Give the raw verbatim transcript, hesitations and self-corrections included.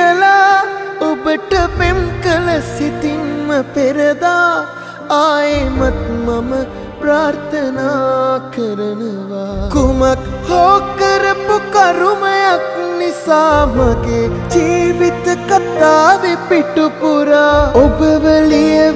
කියලා ඔබට පෙම් කළ සිතින්ම පෙරදා ආයෙමත් මම ප්‍රාර්ථනා කරනවා කුමක් හෝ කරපු කරුමයක් නිසා මගේ ජීවිත කතාවේ පිටුපුරා ඔබව ලිය